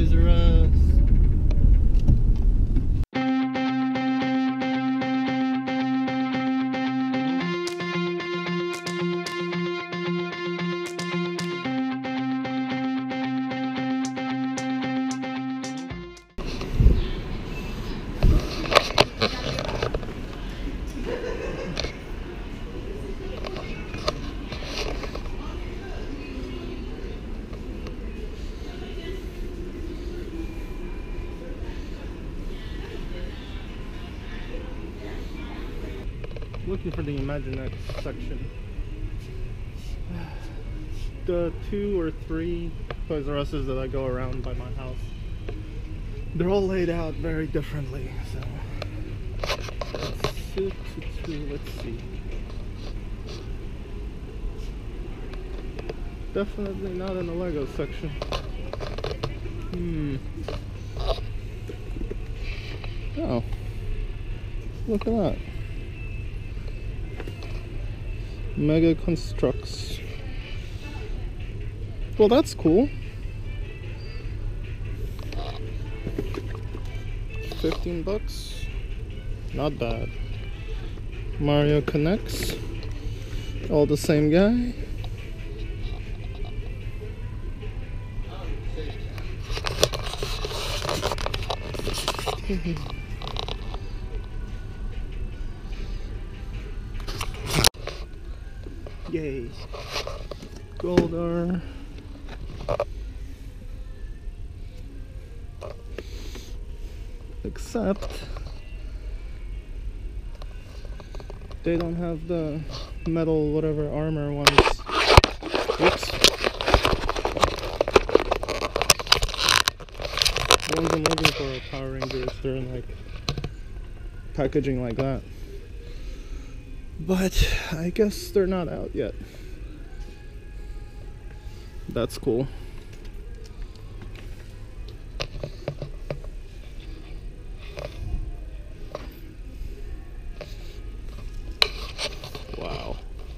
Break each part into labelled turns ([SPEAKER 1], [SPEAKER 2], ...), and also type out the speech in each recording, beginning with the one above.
[SPEAKER 1] Toys R Us. Looking for the Imaginext section. The 2 or 3 Toys R Us's that I go around by my house, they're all laid out very differently. So let's see. Definitely not in the Lego section. Oh, look at that. Mega Constructs. Well, that's cool. 15 bucks. Not bad. Mario Connects. All the same guy. Yay. Goldar. Except they don't have the metal whatever armor ones. Oops. The ones I'm looking for are Power Rangers. They're in like packaging like that. But I guess they're not out yet. That's cool. Wow.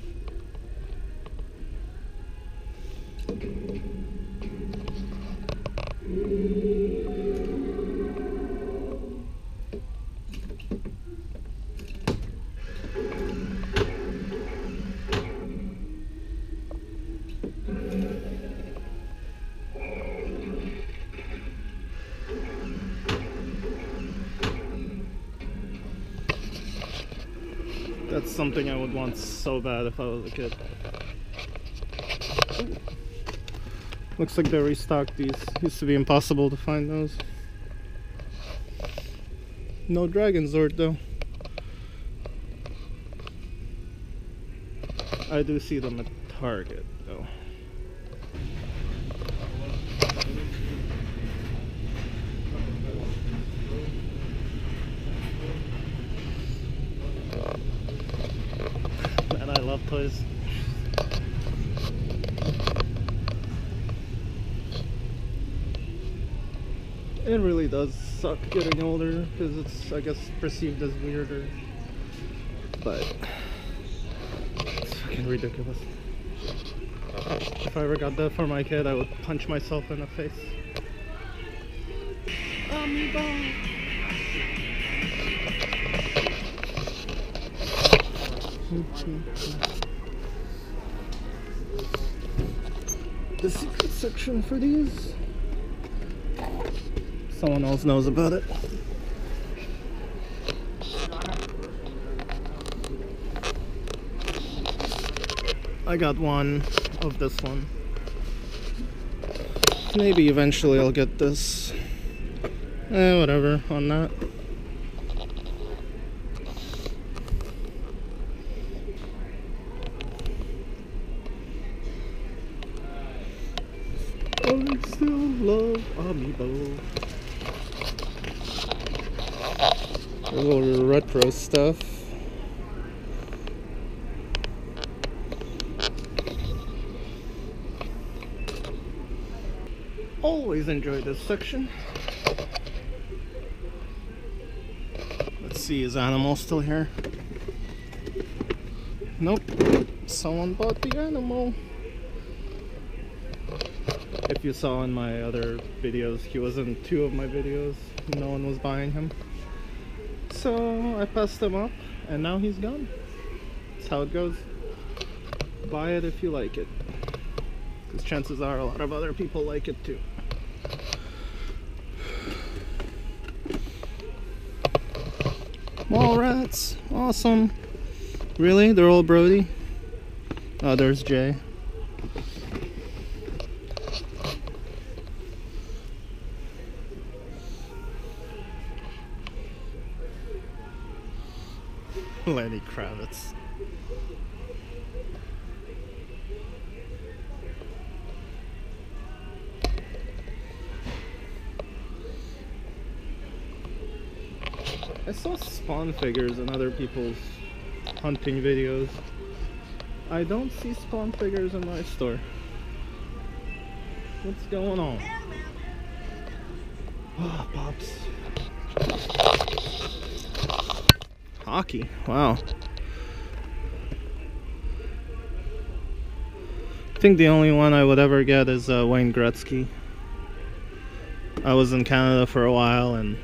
[SPEAKER 1] That's something I would want so bad if I was a kid. Ooh. Looks like they restocked these. Used to be impossible to find those. No Dragon Zord though. I do see them at Target though. Man, I love toys. It really does suck getting older because it's, I guess, perceived as weirder. But it's fucking ridiculous. If I ever got that for my kid, I would punch myself in the face. Amiibo! The secret section for these? Someone else knows about it. I got one of this one. Maybe eventually I'll get this. Whatever on that. I still love Amiibo. A little retro stuff. Always enjoy this section. Let's see, is Animal still here? Nope. Someone bought the Animal. If you saw in my other videos, he was in 2 of my videos. No one was buying him. So I passed him up, and now he's gone. That's how it goes. Buy it if you like it. Because chances are a lot of other people like it too. Mall rats, awesome. Really? They're all Brody? Oh, there's Jay. Lenny Kravitz. I saw Spawn figures in other people's hunting videos. I don't see Spawn figures in my store. What's going on? Oh, Pops. Hockey, wow. I think the only one I would ever get is Wayne Gretzky. I was in Canada for a while, and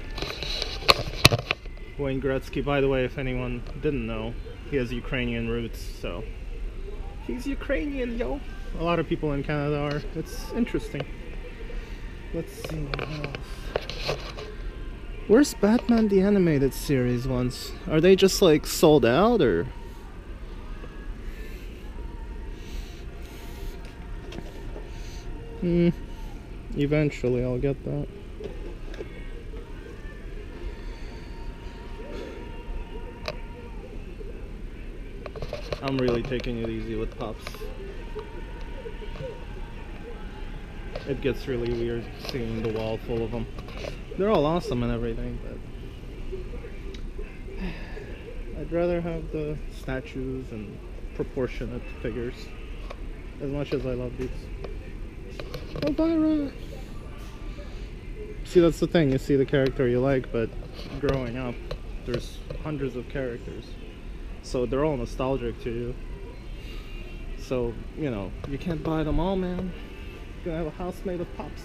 [SPEAKER 1] Wayne Gretzky, by the way, if anyone didn't know, he has Ukrainian roots, so he's Ukrainian, yo. A lot of people in Canada are. It's interesting. Let's see what else. Where's Batman the Animated Series ones? Are they just like sold out, or? Eventually I'll get that. I'm really taking it easy with Pops. It gets really weird seeing the wall full of them. They're all awesome and everything, but I'd rather have the statues and proportionate figures, as much as I love these. Elvira! See, that's the thing, you see the character you like, but growing up, there's hundreds of characters. So they're all nostalgic to you. So, you know, you can't buy them all, man. You're gonna have a house made of Pops.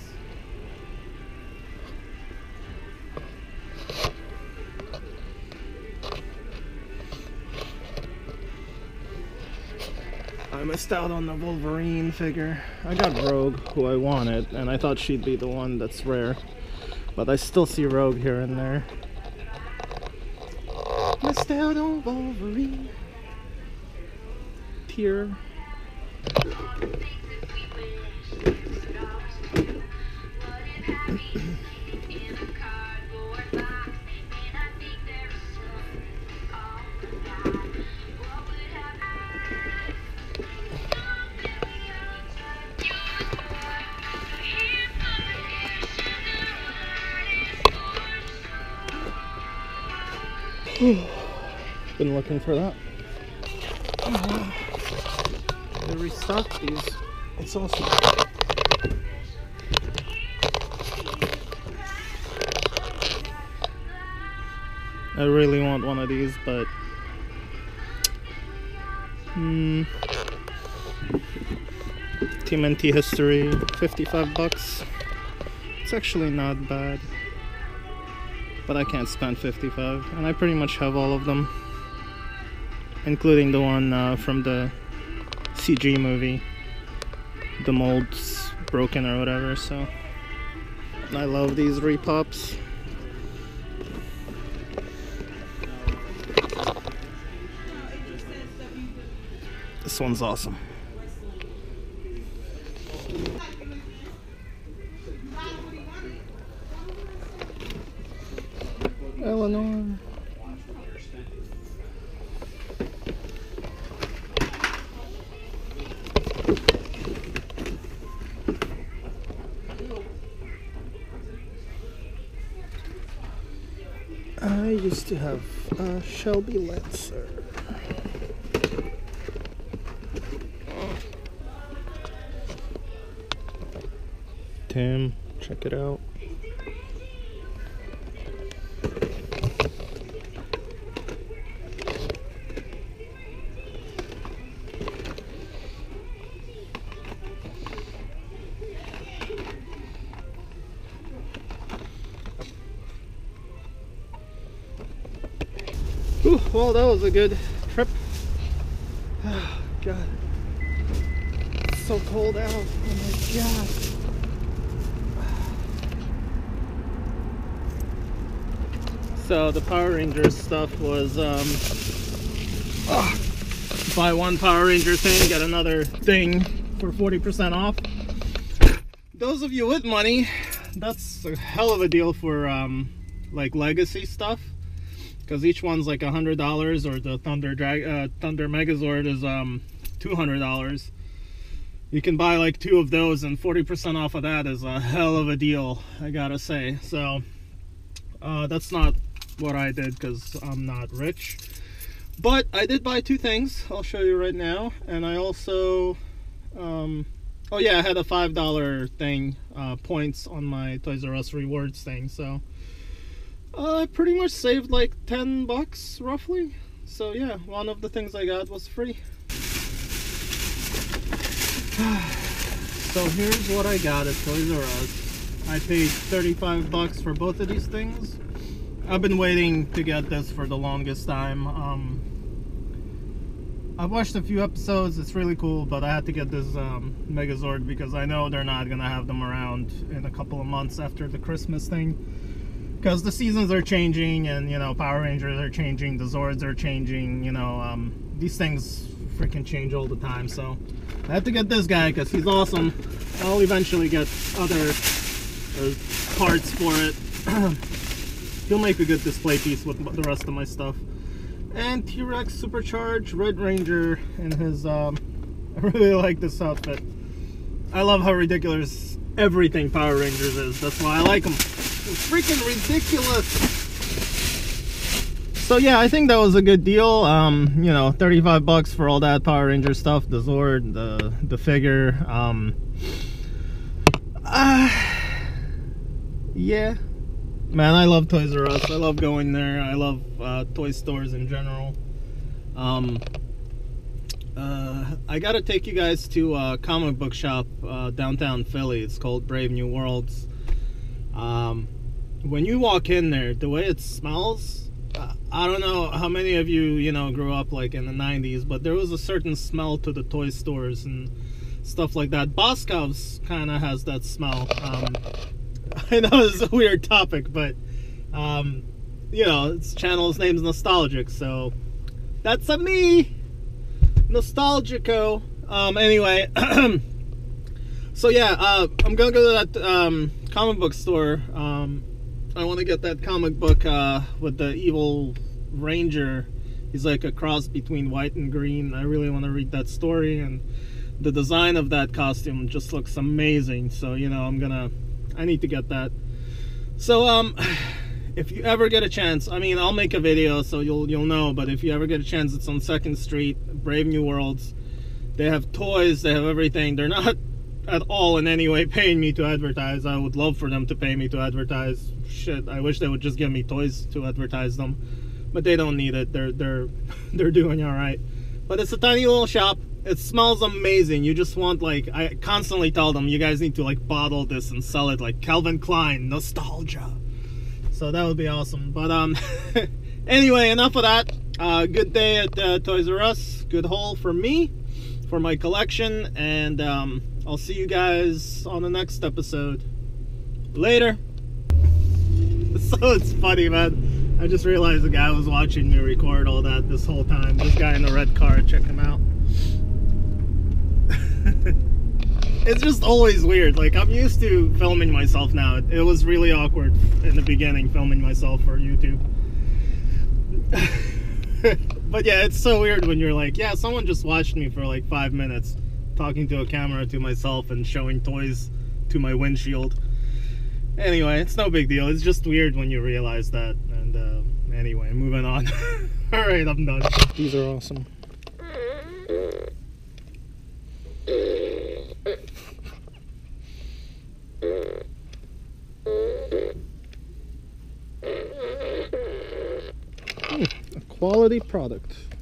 [SPEAKER 1] I missed out on the Wolverine figure. I got Rogue, who I wanted, and I thought she'd be the one that's rare. But I still see Rogue here and there. Missed out on Wolverine. Tear. Been looking for that. They restocked these. It's awesome. I really want one of these, but TMNT History, $55. It's actually not bad. But I can't spend 55, and I pretty much have all of them, including the one from the CG movie. The mold's broken or whatever, so I love these repops. This one's awesome. Eleanor. I used to have a Shelby Lancer. Tim, check it out. well, that was a good trip. Oh, God. It's so cold out. Oh my God. So the Power Rangers stuff was buy one Power Ranger thing, get another thing for 40% off. Those of you with money, that's a hell of a deal for like legacy stuff, because each one's like $100, or the Thunder Megazord is $200. You can buy like 2 of those, and 40% off of that is a hell of a deal, I gotta say. So that's not what I did because I'm not rich, but I did buy 2 things I'll show you right now. And I also oh yeah, I had a $5 thing, points on my Toys R Us rewards thing, so I pretty much saved like 10 bucks roughly. So yeah, one of the things I got was free. So here's what I got at Toys R Us. I paid 35 bucks for both of these things. I've been waiting to get this for the longest time. I've watched a few episodes, it's really cool, but I had to get this Megazord because I know they're not gonna have them around in a couple of months after the Christmas thing, because the seasons are changing, and you know, Power Rangers are changing, the Zords are changing, you know, these things freaking change all the time. So I had to get this guy because he's awesome. I'll eventually get other parts for it. He'll make a good display piece with the rest of my stuff. And T-Rex Supercharged Red Ranger in his, I really like this outfit. I love how ridiculous everything Power Rangers is. That's why I like them. It's freaking ridiculous. So yeah, I think that was a good deal. You know, 35 bucks for all that Power Ranger stuff, the Zord, the figure. Yeah. Man, I love Toys R Us. I love going there. I love toy stores in general. I gotta take you guys to a comic book shop downtown Philly. It's called Brave New Worlds. When you walk in there, the way it smells, I don't know how many of you know, grew up like in the 90s, but there was a certain smell to the toy stores and stuff like that. Boscov's kind of has that smell. I know it's a weird topic, but you know, its channel's name's Nostalgic, so that's a me, Nostalgico. Anyway, so yeah, I'm gonna go to that comic book store. I want to get that comic book with the evil Ranger. He's like a cross between white and green. I really want to read that story, and the design of that costume just looks amazing. So you know, I need to get that. So if you ever get a chance, I mean, I'll make a video so you'll know, but if you ever get a chance, it's on 2nd Street, Brave New Worlds. They have toys, they have everything. They're not at all in any way paying me to advertise. I would love for them to pay me to advertise. Shit, I wish they would just give me toys to advertise them, but they don't need it. They're doing all right. But it's a tiny little shop. It smells amazing. You just want, like, I constantly tell them, you guys need to like bottle this and sell it like Calvin Klein nostalgia. So that would be awesome. But anyway, enough of that. Good day at Toys R Us. Good haul for me, for my collection, and I'll see you guys on the next episode. Later. So it's funny, man. I just realized the guy was watching me record all that this whole time. This guy in the red car, check him out. It's just always weird. Like, I'm used to filming myself now. It was really awkward in the beginning filming myself for YouTube. But yeah, it's so weird when you're like, yeah, someone just watched me for like 5 minutes talking to a camera to myself and showing toys to my windshield. Anyway, it's no big deal. It's just weird when you realize that. And anyway, moving on. Alright, I'm done. These are awesome. A quality product.